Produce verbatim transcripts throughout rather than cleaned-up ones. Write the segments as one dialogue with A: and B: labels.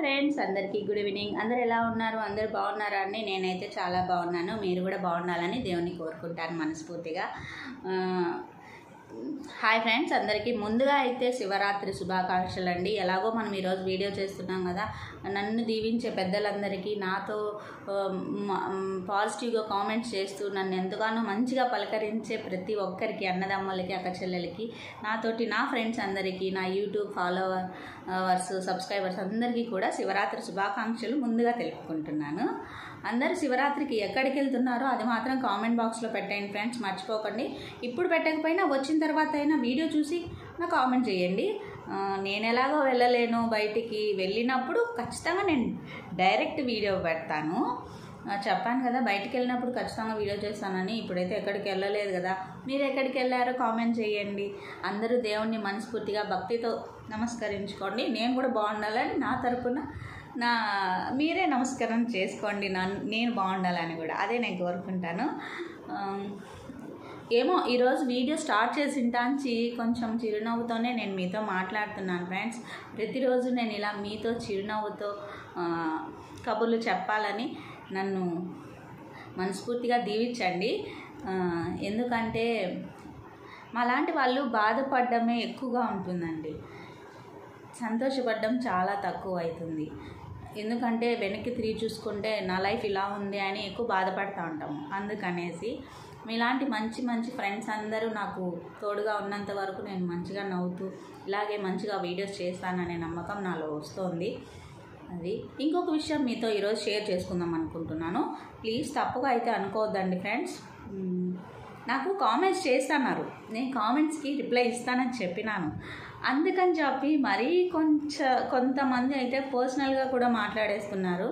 A: Friends, అందరికీ good evening. అందరు ఎలా ఉన్నారు? అందరు బాగున్నారా అండి? నేనైతే చాలా బాగున్నాను. మీరు కూడా బాగుండాలని దేవుని కోరుకుంటాను మనస్ఫూర్తిగా. హాయ్ ఫ్రెండ్స్, అందరికీ ముందుగా అయితే శివరాత్రి శుభాకాంక్షలు అండి. ఎలాగో మనం ఈరోజు వీడియో చేస్తున్నాం కదా, నన్ను దీవించే పెద్దలందరికీ, నాతో పాజిటివ్గా కామెంట్స్ చేస్తూ నన్ను ఎంతగానో మంచిగా పలకరించే ప్రతి ఒక్కరికి, అన్నదమ్ములకి, అక్క చెల్లెలకి, నాతోటి నా ఫ్రెండ్స్ అందరికీ, నా యూట్యూబ్ ఫాలోవర్స్, సబ్స్క్రైబర్స్ అందరికీ కూడా శివరాత్రి శుభాకాంక్షలు ముందుగా తెలుపుకుంటున్నాను. అందరూ శివరాత్రికి ఎక్కడికి వెళ్తున్నారో అది మాత్రం కామెంట్ బాక్స్లో పెట్టండి ఫ్రెండ్స్, మర్చిపోకండి. ఇప్పుడు పెట్టకపోయినా వచ్చిన తర్వాత అయినా వీడియో చూసి నా కామెంట్ చేయండి. నేను ఎలాగో వెళ్ళలేను బయటికి, వెళ్ళినప్పుడు ఖచ్చితంగా నేను డైరెక్ట్ వీడియో పెడతాను. చెప్పాను కదా, బయటికి వెళ్ళినప్పుడు ఖచ్చితంగా వీడియో చేస్తానని. ఇప్పుడైతే ఎక్కడికి వెళ్ళలేదు కదా, మీరు ఎక్కడికి వెళ్ళారో కామెంట్ చేయండి. అందరూ దేవుణ్ణి మనస్ఫూర్తిగా భక్తితో నమస్కరించుకోండి. నేను కూడా బాగుండాలని నా తరపున నా మీరే నమస్కారం చేసుకోండి, నా నేను బాగుండాలని కూడా అదే నేను కోరుకుంటాను. ఏమో ఈరోజు వీడియో స్టార్ట్ చేసింటాంచి కొంచెం చిరునవ్వుతోనే నేను మీతో మాట్లాడుతున్నాను ఫ్రెండ్స్. ప్రతిరోజు నేను ఇలా మీతో చిరునవ్వుతో కబుర్లు చెప్పాలని నన్ను మనస్ఫూర్తిగా దీవించండి. ఎందుకంటే మాలాంటి వాళ్ళు బాధపడడమే ఎక్కువగా ఉంటుందండి, సంతోషపడడం చాలా తక్కువ అవుతుంది. ఎందుకంటే వెనక్కి తిరిగి చూసుకుంటే నా లైఫ్ ఇలా ఉంది అని ఎక్కువ బాధపడుతూ ఉంటాము. అందుకనేసి మీలాంటి మంచి మంచి ఫ్రెండ్స్ అందరూ నాకు తోడుగా ఉన్నంత వరకు నేను మంచిగా నవ్వుతూ ఇలాగే మంచిగా వీడియోస్ చేస్తాననే నమ్మకం నాలో వస్తుంది. అది ఇంకొక విషయం మీతో ఈరోజు షేర్ చేసుకుందాం అనుకుంటున్నాను. ప్లీజ్ తప్పుగా అయితే అనుకోవద్దండి ఫ్రెండ్స్. నాకు కామెంట్స్ చేస్తున్నారు, నేను కామెంట్స్కి రిప్లై ఇస్తానని చెప్పినాను. అందుకని చెప్పి మరీ కొంచెం కొంతమంది అయితే పర్సనల్గా కూడా మాట్లాడేస్తున్నారు.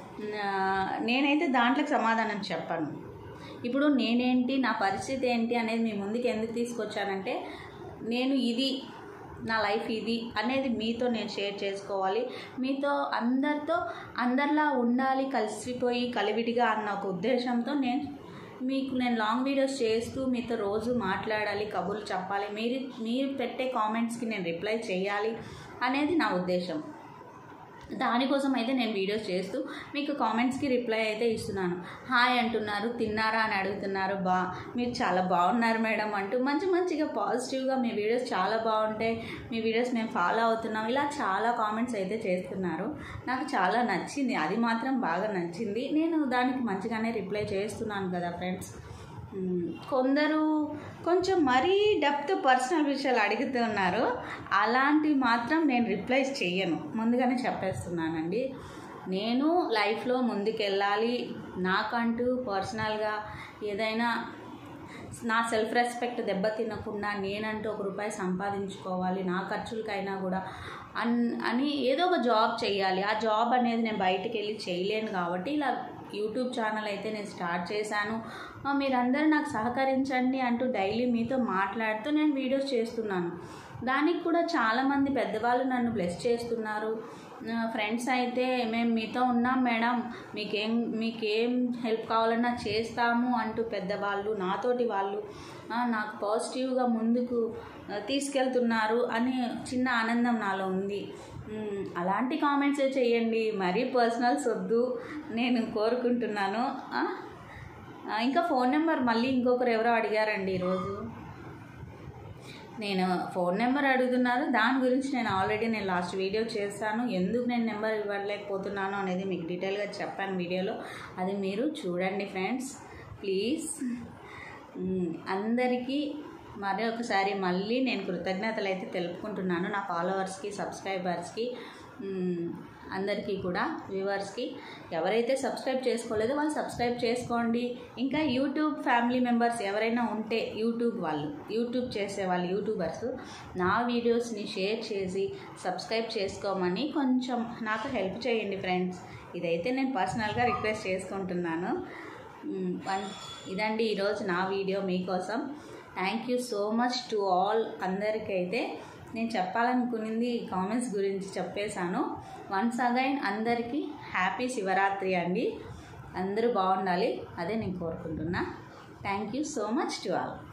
A: నేనైతే దాంట్లోకి సమాధానం చెప్పాను. ఇప్పుడు నేనేంటి, నా పరిస్థితి ఏంటి అనేది మీ ముందుకు ఎందుకు తీసుకొచ్చానంటే, నేను ఇది నా లైఫ్ ఇది అనేది మీతో నేను షేర్ చేసుకోవాలి. మీతో అందరితో అందరిలా ఉండాలి, కలిసిపోయి కలివిడిగా అన్న ఒక ఉద్దేశంతో నేను మీకు నేను లాంగ్ వీడియోస్ చేస్తూ మీతో రోజు మాట్లాడాలి, కబుర్లు చెప్పాలి, మీరు మీరు పెట్టే కామెంట్స్కి నేను రిప్లై చేయాలి అనేది నా ఉద్దేశం. దానికోసం అయితే నేను వీడియోస్ చేస్తూ మీకు కామెంట్స్కి రిప్లై అయితే ఇస్తున్నాను. హాయ్ అంటున్నారు, తిన్నారా అని అడుగుతున్నారు, బా మీరు చాలా బాగున్నారు మేడం అంటూ మంచి మంచిగా పాజిటివ్గా మీ వీడియోస్ చాలా బాగుంటాయి, మీ వీడియోస్ మేము ఫాలో అవుతున్నాం, ఇలా చాలా కామెంట్స్ అయితే చేస్తున్నారు. నాకు చాలా నచ్చింది, అది మాత్రం బాగా నచ్చింది. నేను దానికి మంచిగానే రిప్లై చేస్తున్నాను కదా ఫ్రెండ్స్. కొందరు కొంచెం మరీ డెప్త్ పర్సనల్ విషయాలు అడుగుతున్నారు, అలాంటివి మాత్రం నేను రిప్లైస్ చెయ్యను, ముందుగానే చెప్పేస్తున్నానండి. నేను లైఫ్లో ముందుకెళ్ళాలి, నాకంటూ పర్సనల్గా ఏదైనా నా సెల్ఫ్ రెస్పెక్ట్ దెబ్బతినకుండా నేనంటూ ఒక రూపాయి సంపాదించుకోవాలి, నా ఖర్చులకైనా కూడా అన్ అని ఏదో ఒక జాబ్ చేయాలి. ఆ జాబ్ అనేది నేను బయటికి వెళ్ళి చేయలేను కాబట్టి ఇలా యూట్యూబ్ ఛానల్ అయితే నేను స్టార్ట్ చేశాను. మీరందరూ నాకు సహకరించండి అంటూ డైలీ మీతో మాట్లాడుతూ నేను వీడియోస్ చేస్తున్నాను. దానికి కూడా చాలామంది పెద్దవాళ్ళు నన్ను బ్లెస్ చేస్తున్నారు. ఫ్రెండ్స్ అయితే మేము మీతో ఉన్నాం మేడం, మీకేం మీకేం హెల్ప్ కావాలన్నా చేస్తాము అంటూ పెద్దవాళ్ళు, నాతోటి వాళ్ళు నాకు పాజిటివ్గా ముందుకు తీసుకెళ్తున్నారు అని చిన్న ఆనందం నాలో ఉంది. అలాంటి కామెంట్సే చేయండి, మరీ పర్సనల్స్ వద్దు నేను కోరుకుంటున్నాను. ఇంకా ఫోన్ నెంబర్ మళ్ళీ ఇంకొకరు ఎవరో అడిగారండి ఈరోజు. నేను ఫోన్ నెంబర్ అడుగుతున్నారు, దాని గురించి నేను ఆల్రెడీ నేను లాస్ట్ వీడియో చేశాను. ఎందుకు నేను నెంబర్ ఇవ్వలేకపోతున్నాను అనేది మీకు డీటెయిల్గా చెప్పాను వీడియోలో, అది మీరు చూడండి ఫ్రెండ్స్ ప్లీజ్. అందరికీ మరి ఒకసారి మళ్ళీ నేను కృతజ్ఞతలు అయితే తెలుపుకుంటున్నాను, నా ఫాలోవర్స్కి, సబ్స్క్రైబర్స్కి, అందరికీ కూడా వ్యూవర్స్కి. ఎవరైతే సబ్స్క్రైబ్ చేసుకోలేదో వాళ్ళు సబ్స్క్రైబ్ చేసుకోండి. ఇంకా యూట్యూబ్ ఫ్యామిలీ మెంబర్స్ ఎవరైనా ఉంటే, యూట్యూబ్ వాళ్ళు యూట్యూబ్ చేసే వాళ్ళు యూట్యూబర్స్ నా వీడియోస్ని షేర్ చేసి సబ్స్క్రైబ్ చేసుకోమని కొంచెం నాకు హెల్ప్ చేయండి ఫ్రెండ్స్. ఇదైతే నేను పర్సనల్గా రిక్వెస్ట్ చేసుకుంటున్నాను. ఇదండి ఈరోజు నా వీడియో మీకోసం. Thank you so much to all. అందరికైతే నేను చెప్పాలనుకున్నది కామెంట్స్ గురించి చెప్పేశాను. వన్స్ అగైన్ అందరికీ హ్యాపీ శివరాత్రి అండి. అందరూ బాగుండాలి, అదే నేను కోరుకుంటున్నా. Thank you so much to all.